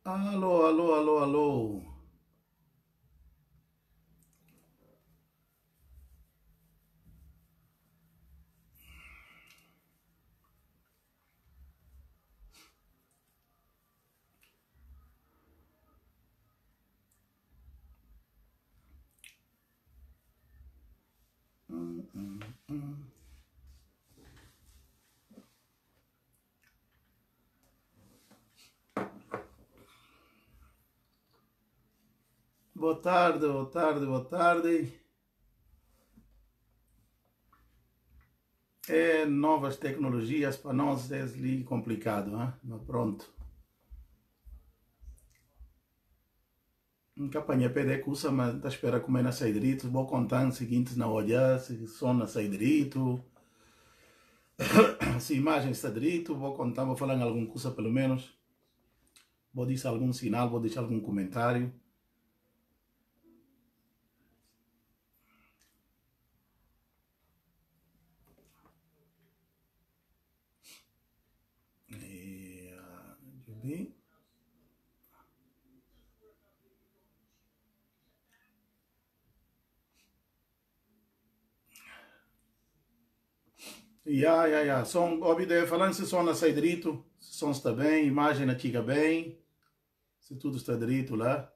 Alô, alô, alô, alô. Hum. Boa tarde, boa tarde, boa tarde. É novas tecnologias para nós é ali complicado, hein? Mas pronto. Nunca apanhei pé de cursa, mas tá espera comer na saidrito. Vou contar os seguintes na olhar, se som na saidrito, se imagem está direito, vou contar, vou falar em alguma coisa pelo menos. Vou dizer algum sinal, vou deixar algum comentário. E, deixa eu ver. Som, óbvio, falando se som sai direito, se som está bem, imagem na chica bem, se tudo está direito lá.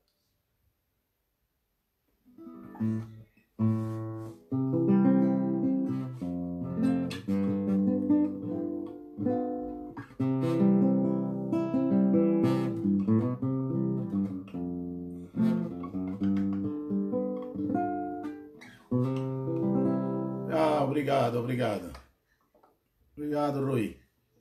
Ah, obrigado, obrigado. Obrigado, Rui.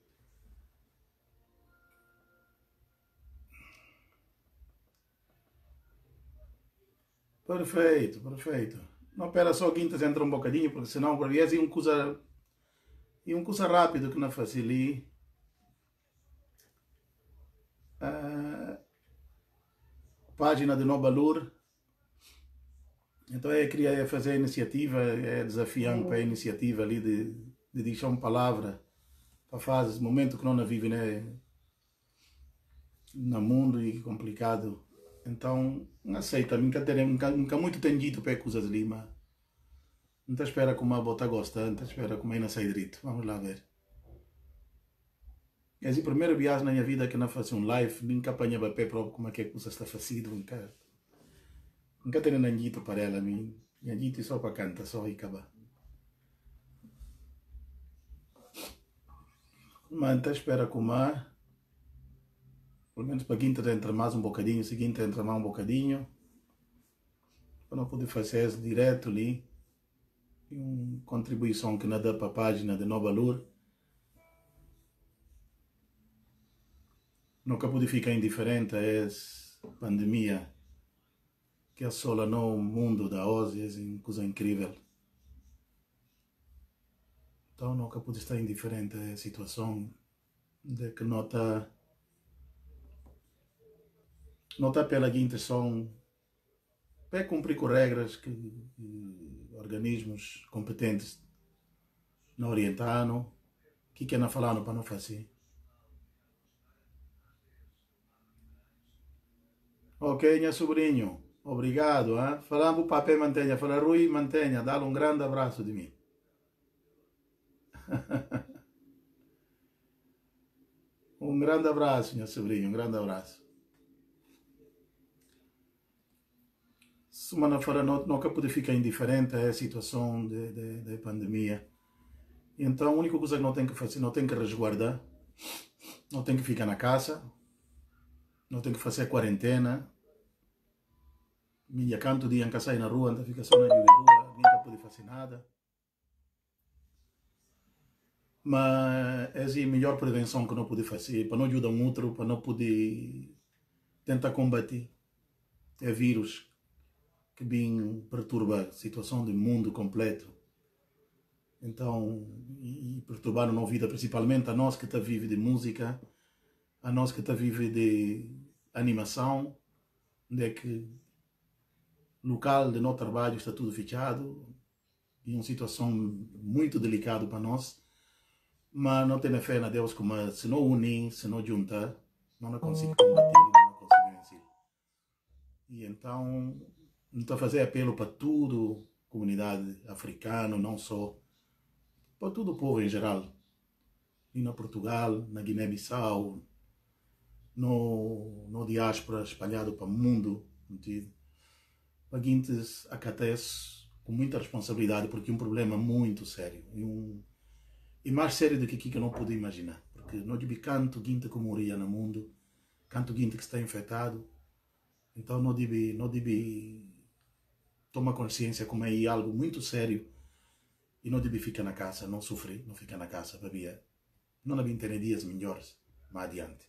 Perfeito, perfeito. Não, espera só quintas entra um bocadinho, porque senão por vezes é um coisa rápido que não faz ali. Ah, página de Nobalur. Então eu queria fazer a iniciativa, é desafiante para a iniciativa ali de deixar uma palavra para fases, momento que não vive, né, no mundo e complicado. Então, não aceita, nunca muito tem dito para coisas ali, mas não te espera como a bota gosta, não te espera como ainda sai direito. Vamos lá ver. É a primeira viagem na minha vida que não faço um live, nunca apanhava pé próprio como é que a coisa está fazida, nunca tenho nada dito para ela, minha dito só para cantar, só e acabar. Mas não te espera como a pelo menos para quinta entra mais um bocadinho, seguinte entra mais um bocadinho, para não poder fazer isso direto ali. E uma contribuição que não dá para a página de Nova Lur. Nunca pude ficar indiferente a essa pandemia que assola no mundo da OSI, é uma coisa incrível. Então nunca pude estar indiferente a situação de que não está pela intenção para cumprir com regras que organismos competentes não orientaram, que não falaram para não fazer. Ok, minha sobrinho, obrigado. Hein? Falando para papel mantenha, fala Rui, mantenha, dá-lhe um grande abraço de mim. Um grande abraço, minha sobrinha, um grande abraço. Semana fora nunca pude ficar indiferente a situação de pandemia. Então a única coisa que não tem que fazer, não tem que resguardar, não tem que ficar na casa, não tem que fazer quarentena. Minha canto dia em casa sair na rua, não fica só na rua, nunca pude fazer nada. Mas essa é a melhor prevenção que não pude fazer, para não ajudar um outro, para não poder tentar combater. É vírus que vem perturbar a situação do mundo completo. Então, e perturbar a nossa vida, principalmente a nós que está vive de música, a nós que está vive de animação, onde é que o local de nosso trabalho está tudo fechado, e uma situação muito delicada para nós, mas não tenho fé na Deus como se não unir, se não juntar, não conseguimos combater, não conseguimos E então, estou a fazer apelo para tudo, comunidade africana, não só, para todo o povo em geral. E na Portugal, na Guiné-Bissau, no diáspora espalhado para o mundo, entendido? Para guintes acontece com muita responsabilidade, porque é um problema muito sério. E mais sério do que aqui que eu não pude imaginar. Porque não deve canto guinte que morria no mundo, canto guinte que está infectado. Então não deve tomar consciência como é algo muito sério e não deve ficar na casa, não sofrer, não ficar na casa, babia. Não deve ter dias melhores mais adiante.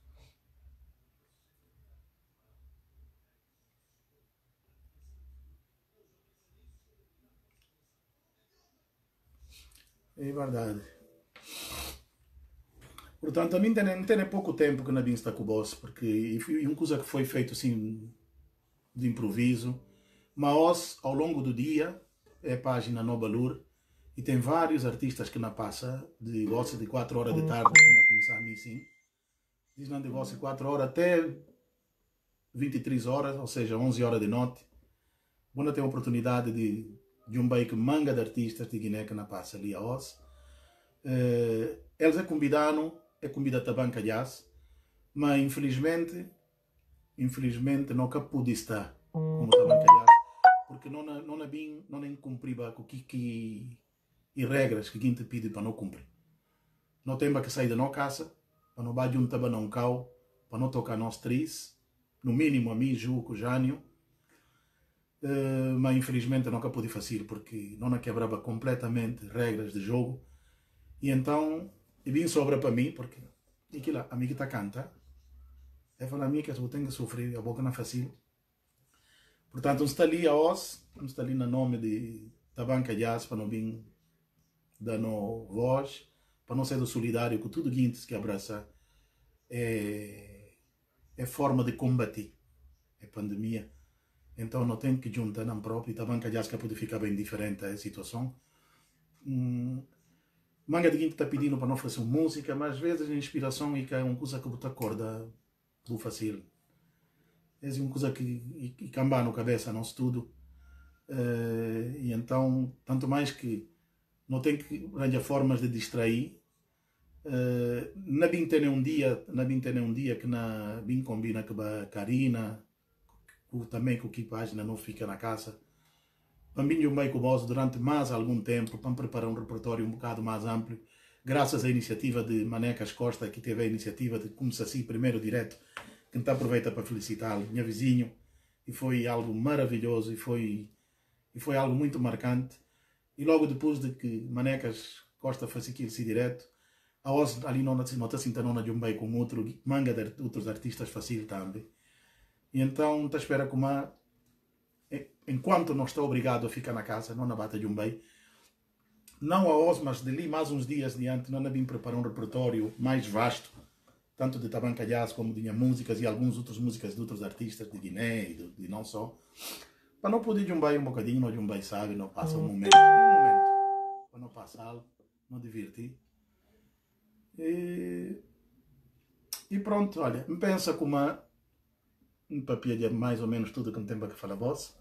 É verdade. Portanto, a mim tem pouco tempo que não vim estar com o boss, porque foi uma coisa que foi feito assim de improviso. Mas ao longo do dia é a página no Balur e tem vários artistas que na passa de vossa de 4 horas de tarde que na começar a mim sim. Diz não de vossa 4 horas até 23 horas, ou seja, 11 horas de noite. Quando tem a oportunidade de um bake manga de artistas de Guiné que na passa ali a Oz. Eles é convidado a banca jazz, mas infelizmente não pude estar como a banca jazz, porque não cumpriva com que e regras que quem te pede para não cumprir. Não tem que sair da nossa casa, para não bater um taba não cau, para não tocar nós três, no mínimo a mim, Juco, Jânio, mas infelizmente nunca pude fazer, porque não quebrava completamente regras de jogo, e então, e vim sobra para mim, porque aquilo, a amiga está canta, é falar a mim que eu tenho que sofrer, a boca não é fácil. Portanto, está ali a Oz, está ali no nome da banca jazz, para não vir dando voz, para não ser do solidário com tudo guintes que abraça é forma de combater a pandemia. Então não tem que juntar não próprio, e também que aliás que pode ficar bem diferente a situação. Manga de guinte está pedindo para não fazer música, mas às vezes a inspiração é uma coisa que você acorda do fácil. É uma coisa que camba no cabeça, não estudo. E então, tanto mais que não tem que arranjar formas de distrair. Na bem ter um dia que na bem combina com a Karina, também com a página não fica na casa. Também eu meio com o durante mais algum tempo para preparar um repertório um bocado mais amplo, graças à iniciativa de Manecas Costa, que teve a iniciativa de começar assim primeiro direto, que então aproveita para felicitá-lo, minha vizinho, e foi algo maravilhoso e foi algo muito marcante. E logo depois de que Manecas Costa fez aquilo assim direto, a Oz ali não está sentando de um bem com outro, manga de outros artistas fácil também. E então está espera como enquanto não está obrigado a ficar na casa, não na bata de um bem, não a Oz, mas dali mais uns dias diante, não vim preparar um repertório mais vasto, tanto de Tabanca Jazz como de músicas e algumas outras músicas de outros artistas de Guiné e de não só, para não poder de um bem um bocadinho, não de um bem sabe, não passa um momento, para não passar, não divertir. E pronto, olha, me pensa como um papel de mais ou menos tudo que não tem para que falar voz.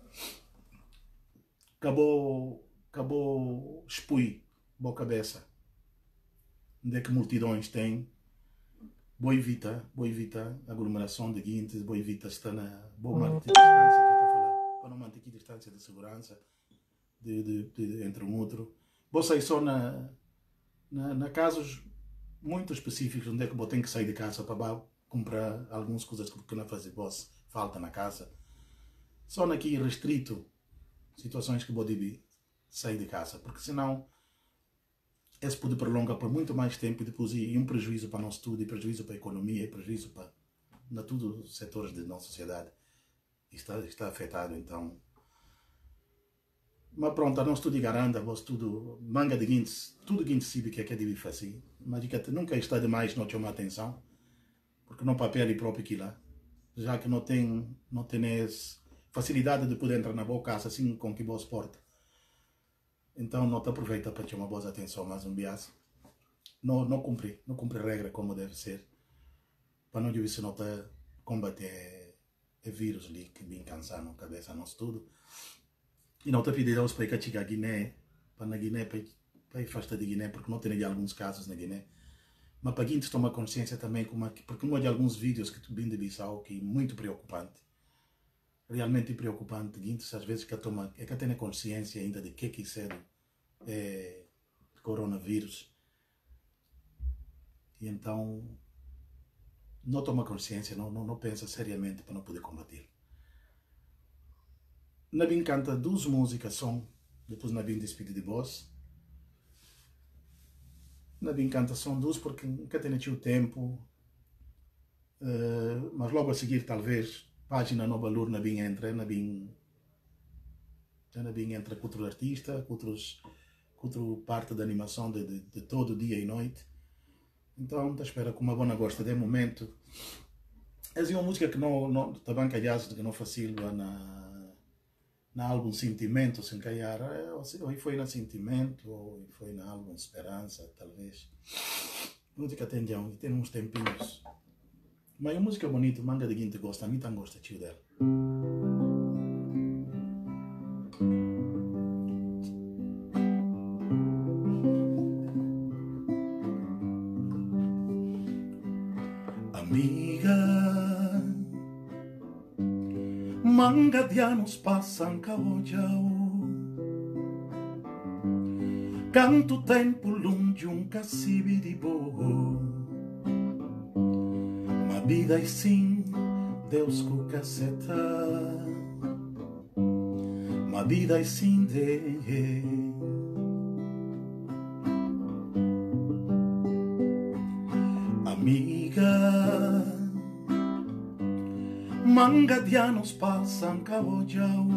Acabou expui boa cabeça. Onde é que multidões tem? Boa evita aglomeração de guintes, boa evita estar na boa manter distância, que está falando, para não manter aqui distância de segurança entre um outro. Vou sair só na casos muito específicos onde é que vou ter que sair de casa para comprar algumas coisas que não fazem falta na casa. Só aqui restrito situações que vou sair de casa, porque senão esse pode prolongar por muito mais tempo e depois ir um prejuízo para o nosso estudo, e prejuízo para a economia, e prejuízo para todos os setores da nossa sociedade. Está afetado, então. Mas pronto, não estudo garanta, vou estudo manga de guintes, tudo guintes sabe que é que deve fazer. Mas que nunca está demais não chamar atenção, porque não papel e próprio aqui lá, já que não tem facilidade de poder entrar na boa casa assim com que boa porta. Então não te aproveita para chamar boa atenção, mas um biaço. Não cumpre regra como deve ser, para não deve se notar combater é vírus ali que vem cansando a cabeça nós tudo. E não te pedir aos para chegar a Guiné, para na Guiné, para ir afastar de Guiné, porque não tem alguns casos na Guiné. Mas para a gente tomar consciência também, porque não há de alguns vídeos que tu vim de Bissau que é muito preocupante. Realmente preocupante. Gente, às vezes que tem consciência ainda de que isso é coronavírus. E então, não toma consciência, não pensa seriamente para não poder combater. Nabim canta 2 músicas, depois Nabim despede de voz. Nabim canta são 2 porque nunca tem o tempo, mas logo a seguir talvez página Nova Lur Nabim entra com outro artista, com outra parte da animação de todo dia e noite. Então, espera com uma boa gosta de momento. É uma música que não está bem calhada, que não facilita na álbum Sentimento, sem calhar. Ou foi na Sentimento, ou foi na álbum Esperança, talvez. A música tem uns tempinhos. Mas a música é bonita, manga de gente gosta, a mim também gosta tio dela. Amiga, manga de anos passam caojao, canto tempo longe cacibe de boa. Ma vida e sim Deus com caceta, ma vida e sim de amiga, manga de anos passam caojao,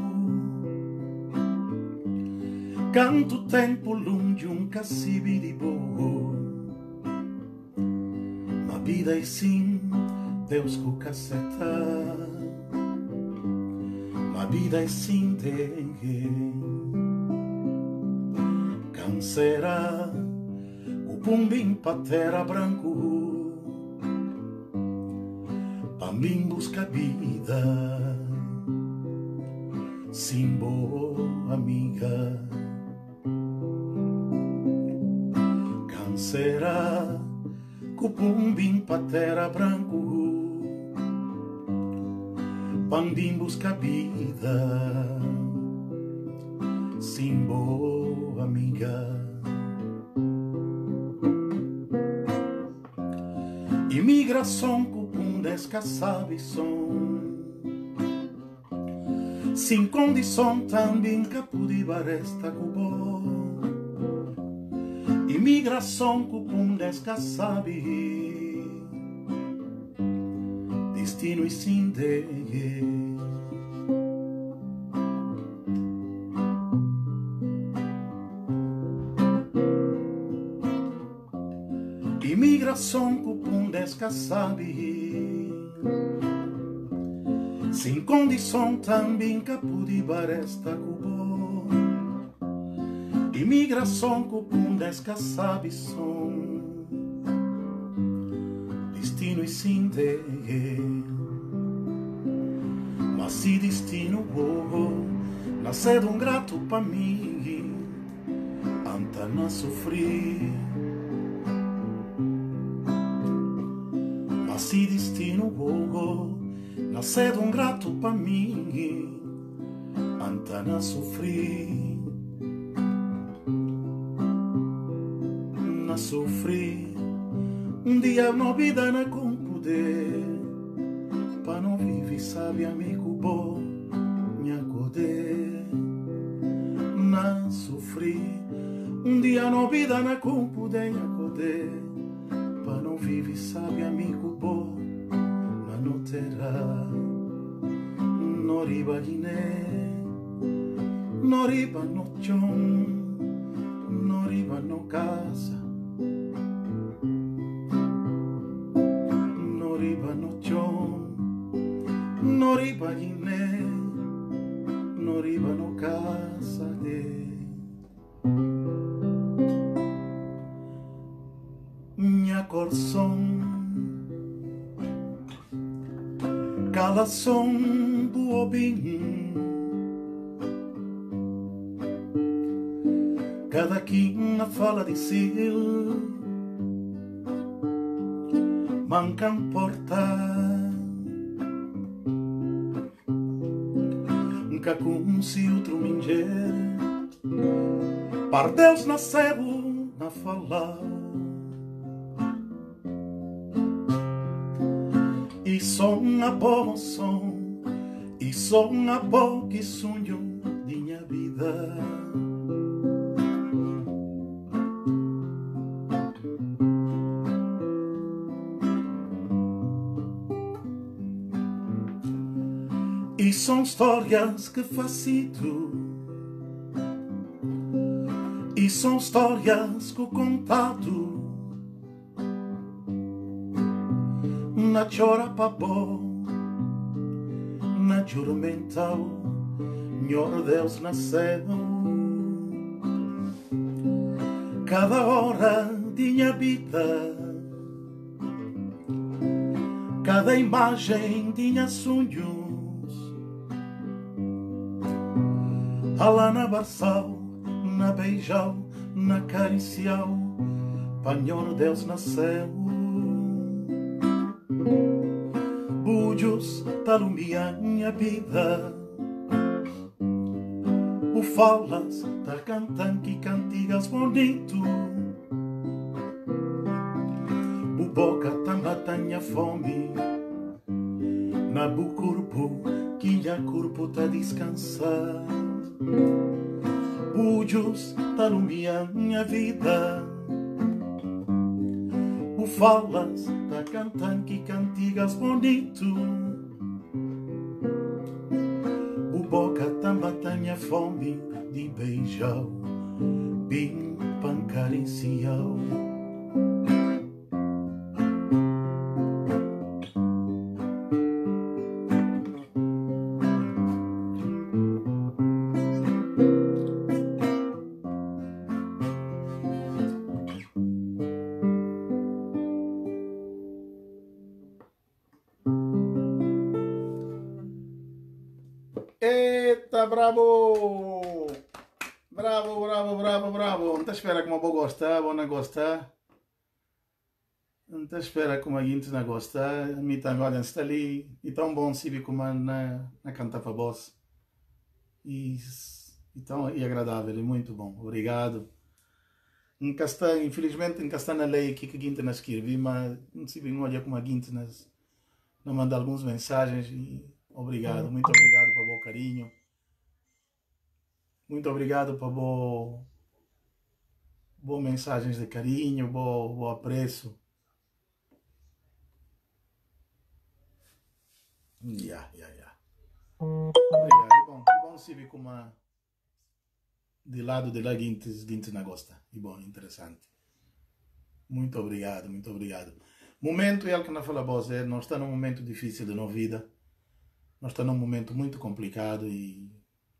canto tempo longe cacibe de boa. Ma vida e sim Deus com caceta, ma vida e sim de cancera, o pumbim patera branco, Pambim busca vida, simbo amiga, cancera, cupumbim patera branco, Pambim busca vida, simbo amiga. Imigração cupum descaçabe som, sem condição também capudi baresta cubó. Imigração cupum descaçabe, destino e sim de imigração cupum descaçabe, sem condição também capudi baresta cubó. Imigração cupum descaçabe som, destino e sim de mas se destino nascer grato pra mim, anta na sofrer. Se destino nascer grato pra mim, anta na sofrer, na sofrer. Dia não vida na com poder, pra não viver sabe amigo bom, me acordei, na sofrer. Dia não vida na com poder, me acordei, para não vive sabe amigo bom, mas não terá. No riba Guiné, no riba no chão, no riba no casa, no riba no chão, no riba Guiné, no riba no casa de minha coração, calação. o bem. Cada quem fala de si, mancam porta. Nunca com se outro minger, par Deus nasceu na fala. E som a bom som, e som a bom que sonho de minha vida. E são histórias que faço, e são histórias que contado na chora papó, na choro mental, Senhor Deus nasceu. Cada hora de minha vida, cada imagem tinha sonhos. Lá na Barçal, na Beijal, na Caricial, Senhor Deus nasceu. Bujos talumia minha vida, o falas tá cantando que cantigas bonito, o boca tá matando fome, na bu corpo que já corpo tá descansar. Bujos talumia minha vida, o falas tá cantando que cantigas bonito, o boca tá matando fome de beijar, bem pancaricial. Eita, bravo! Bravo, bravo, bravo, bravo! Não te espera como eu vou gostar, vou não gostar. Não te espera como a gente não gostar. A mim agora está ali. E tão bom se como na cantar para voz. E tão e agradável, e muito bom. Obrigado. Nunca está, infelizmente, nunca está na lei aqui que a gente não escrevi, mas não se bem olha como a gente nos manda algumas mensagens. E obrigado, muito obrigado pelo bom carinho. Muito obrigado por boas mensagens de carinho, bom apreço. Yeah. Obrigado. É bom se ver como de lado de lá gente não gosta. E bom, interessante. Muito obrigado, muito obrigado. Momento é o que não fala voz, nós estamos num momento difícil de nossa vida. Nós estamos num momento muito complicado e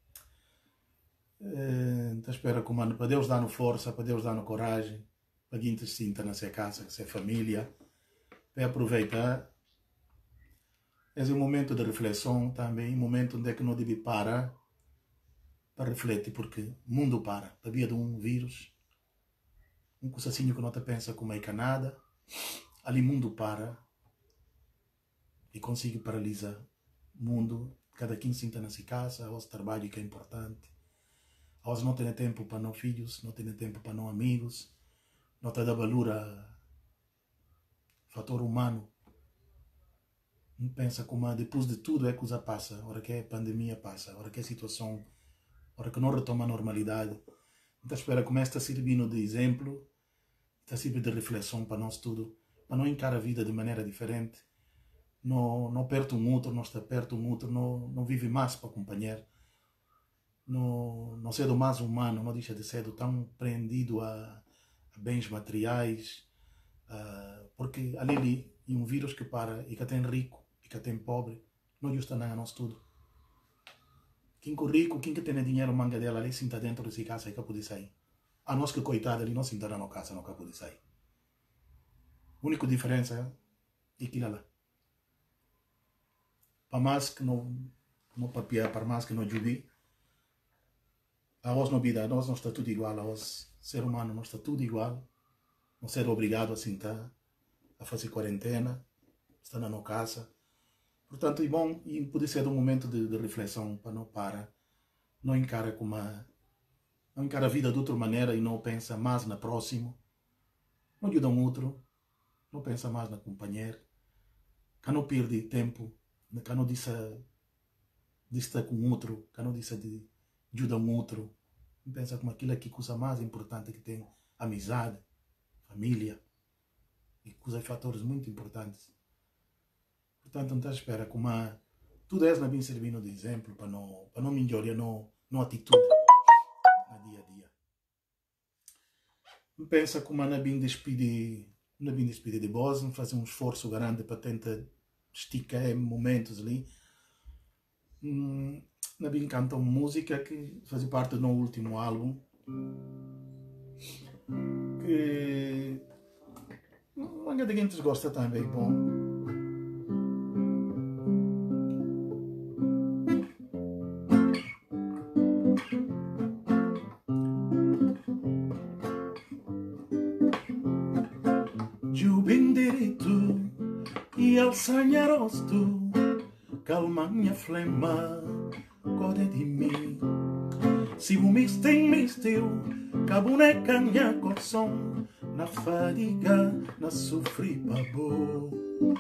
espero que para Deus dar-nos força, para Deus dar-nos coragem, para a gente se sinta na sua casa, na sua família, para aproveitar. É um momento de reflexão também, um momento onde é que não deve parar para refletir, porque o mundo para via de um vírus, um coisinho que não te pensa como é nada, ali o mundo para e consegue paralisar o mundo. Cada quem se sinta na sua casa, o trabalho que é importante. Nós não tem tempo para não filhos, não tem tempo para não amigos, não te dá valor a fator humano. Não pensa como depois de tudo é que coisa passa, a hora que a pandemia passa, a hora que a situação, a hora que não retoma a normalidade. Então espera como está servindo de exemplo, está servindo de reflexão para nós tudo, para não encarar a vida de maneira diferente. Não perto um outro, não está perto um outro, não vive mais para acompanhar. Não sendo mais humano, não deixa de ser tão prendido a bens materiais, porque ali é um vírus que para e que tem rico e que tem pobre, não justa nada a nós tudo. Quem é rico, quem que tem dinheiro manga dela ali, sinta dentro dessa casa e que pode sair. A nós que coitado ali não sentará na casa, não pode sair. A única diferença é aquilo lá. Para mais que não não papia para mais que não jubi. A nós não vida, a nós não está tudo igual, a nós, ser humano, não está tudo igual. Não ser obrigado assim tá, a fazer quarentena, estar na nossa casa. Portanto, é bom e pode ser um momento de reflexão para não parar, não encara como não encara a vida de outra maneira e não pensa mais na próximo, não ajuda um outro, não pensa mais na companheira, que não perde tempo, que não disse de estar com outro, que não disse de ajudar um outro, não pensa como aquilo que coisa mais importante que tem, amizade, família, e coisas fatores muito importantes. Portanto, não está à espera como tudo isso não vem servindo de exemplo para não melhorar no atitude no dia a dia. Não pensa como não vem despedir de voz, não fazer um esforço grande para tentar esticar momentos ali. Não vem cantar uma música que faz parte do último álbum que manga de gente gosta também, bom. Jubim direito e alçanha rosto, calma minha flema, gode de mim. Se o mistério, caboneca minha coração, na fadiga, na sofri pabo.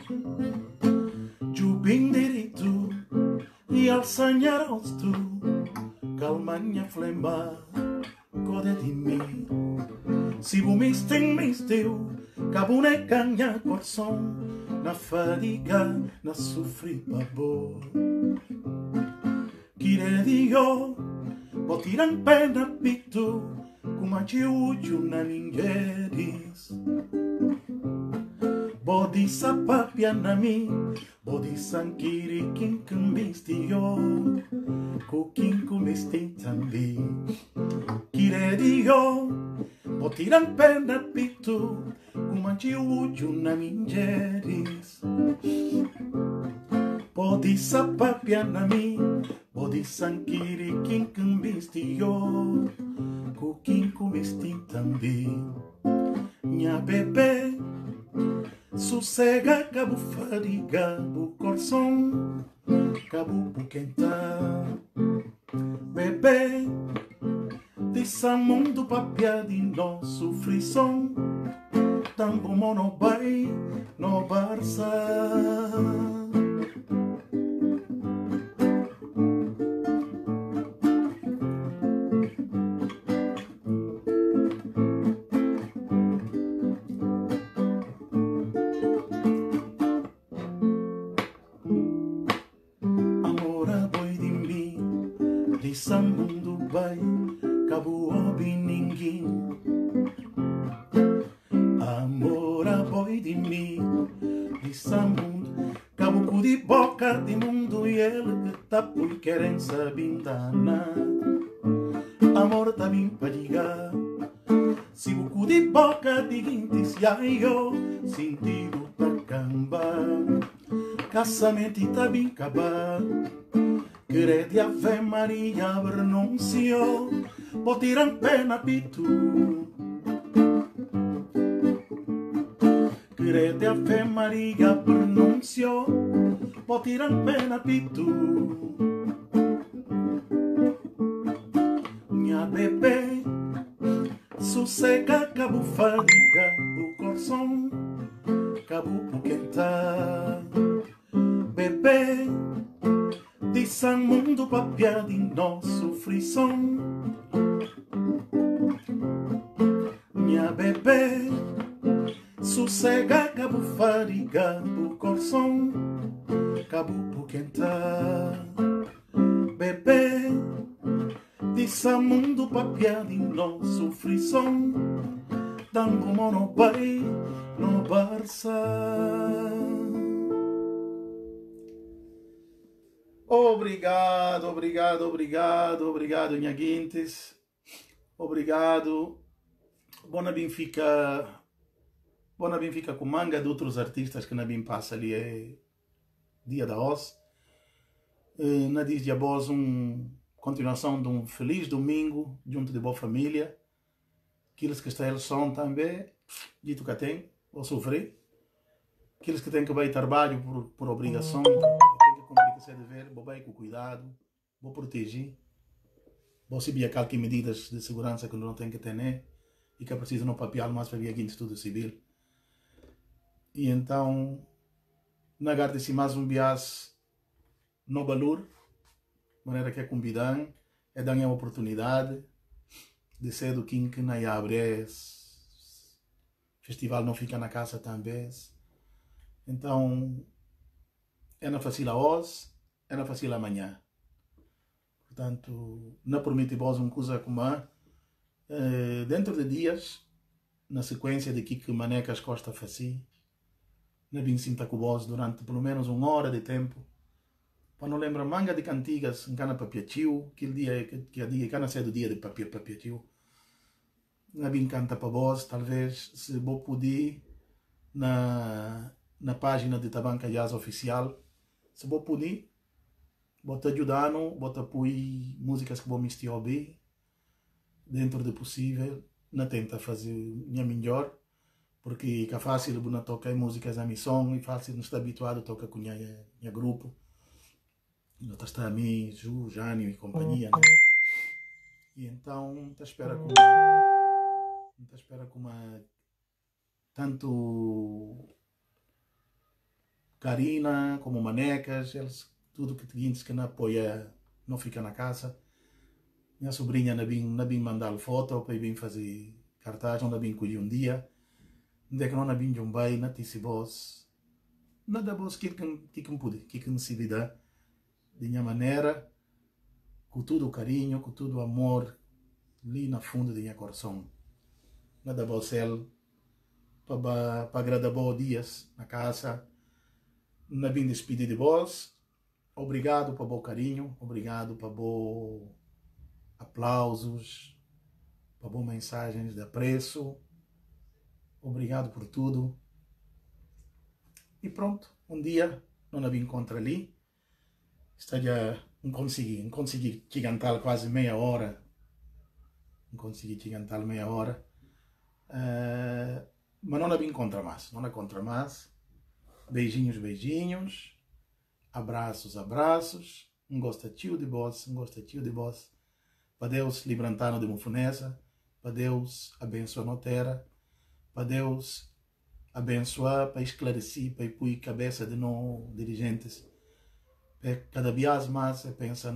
Jubim direito e alçanha rosto, calma minha flema, gode de mim. Se o mistério, caboneca minha coração, na fadiga, na sofri pabo. Queria eu, vou tirar pena pito, como a jiuju na ningueris. Bodi sapapia na mi, bodi sankiri kin kumbisti yo, kukin kumisti tambi. Queria eu, vou tirar pena pito, como a jiuju na ningueris. Bodi sapapia na mi, bodi sankiri kin kumbisti yo, kukin kumisti tambi. Minha bebê, sossega cabo fadiga, bu coração, cabo buquenta. Bebê, dessa mundo papia de nosso frisson, tambo monobai no Barça. Dessa mundo vai, cabo obi ninguém. Amor a boi de mim, dessa mundo, cabo cu de boca de mundo e ele que tá por querença bindana. Amor tá bem pra ligar, se o cu de boca de guinte se eu sentido tá cambar, casamento tá bem acabar. Crede Ave Maria pronuncio, vou tirar pena pitu. Crede Ave Maria pronuncio, vou tirar pena pitu. Minha bebê, sossega cabo fadiga, o coração, cabo buquenta. Bebê, dessa mundo papia de nosso frisson. Minha bebê, sossega cabo fadiga, o coração, cabo buquenta. Bebê, dessa mundo papia de nosso frisson, tango monobai no Barça. Obrigado, obrigado, obrigado, obrigado, Nhaguintes. Obrigado. Bona Benfica com manga de outros artistas que na Bim passa ali é dia da Oz. Na diz de vós continuação de um feliz domingo junto de boa família. Aqueles que estão são também, dito que tem, ou sofrer. Aqueles que têm que ir trabalho por obrigação, têm que cumprir o seu dever, vou bem com cuidado, vou proteger, vou seguir aquelas medidas de segurança que não tem que ter, né? E que é preciso no papel, mas para vir aqui em estudo civil. E então, na garde-se mais bias no valor, de maneira que é convidam, é dar a oportunidade de ser do que na abre, festival não fica na casa também. Então, é na fácil a hoje, é na fácil amanhã. Portanto, não permite vos uma coisa como dentro de dias, na sequência de que manecas costa fazer, não vim sinta com vós durante pelo menos 1 hora de tempo, para não lembrar manga de cantigas em cana papiatiu, aquele dia que a dia cana ser do dia de papiatiu, não vim canta para vós, talvez se vou poder na página de Tabanca Jazz Oficial, se vou poder, vou te ajudando, vou te apoiar músicas que vou me ouvir, dentro do possível, não tenta fazer minha melhor, porque é fácil não tocar músicas à missão, e fácil não estar habituado a tocar com minha grupo, não está a mim, Ju, Jânio e companhia, né? E então, te espera com uma tanto Karina como Manecas, eles, tudo que seguintes que não apoia, não fica na casa. Minha sobrinha não vim mandar foto para vir fazer cartaz, não vim colher um dia. Onde é que não vim de um bem, não disse vós. Nada vós que pude, que necessidade, de minha maneira, com todo o carinho, com todo o amor, ali na fundo de minha coração. Nada vós ele, para agradar bons dias na casa. Não vim despedir de vós. Obrigado por bom carinho, obrigado por bom aplausos, por boas mensagens de apreço. Obrigado por tudo. E pronto, um dia não me encontro ali. Não consegui cantar quase meia hora. Não consegui cantar meia hora. Mas não me encontro mais. Não me encontro mais. Beijinhos, beijinhos. Abraços, abraços. Um gostativo de vós, um gostativo de vós. Para Deus livrar-nos de mufunesa. Para Deus abençoar a terra. Para Deus abençoar, para esclarecer, para pôr a cabeça de nós dirigentes. Cada vez mais pensa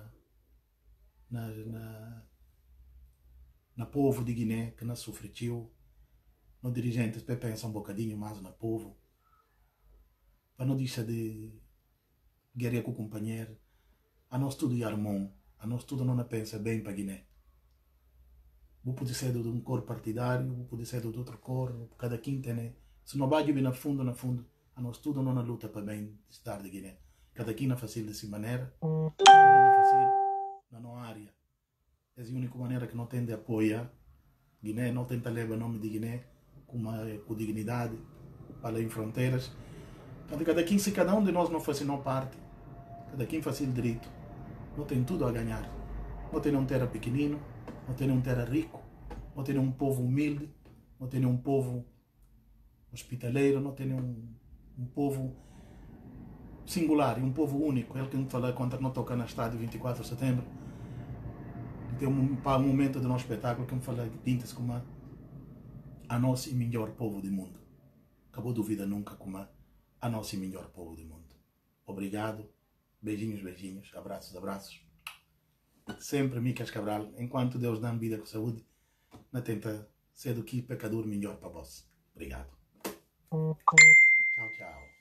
na povo de Guiné que não sofreu. Nos dirigentes pensa um bocadinho mais no povo. Para não deixar de guerrear com o companheiro. A nós tudo é harmão. A nós tudo não pensa bem para Guiné. Vou poder ser de um cor partidário, vou poder ser de outro cor, cada quem tem. Se não vai vir na fundo, a nós tudo não luta para bem estar de Guiné. Cada quem não faz dessa maneira, não faz na nossa área. É a única maneira que não tem de apoiar Guiné, não tenta levar o nome de Guiné com dignidade para em fronteiras. Cada quem, se cada um de nós não fosse não parte, cada quem faz direito, não tem tudo a ganhar. Não tem um terra pequenino, não tem um terra rico, não tem um povo humilde, não tem um povo hospitaleiro, não tem um povo singular e um povo único. Ele que me fala quando não toca na estádio 24 de setembro. Tem um momento de nosso espetáculo que me fala pinta-se como a nosso melhor povo do mundo. Acabou dúvida nunca como a nosso melhor povo do mundo. Obrigado. Beijinhos, beijinhos. Abraços, abraços. Sempre Micas Cabral. Enquanto Deus dá vida com saúde, não tenta ser do que pecador melhor para vós. Obrigado. Tchau, tchau.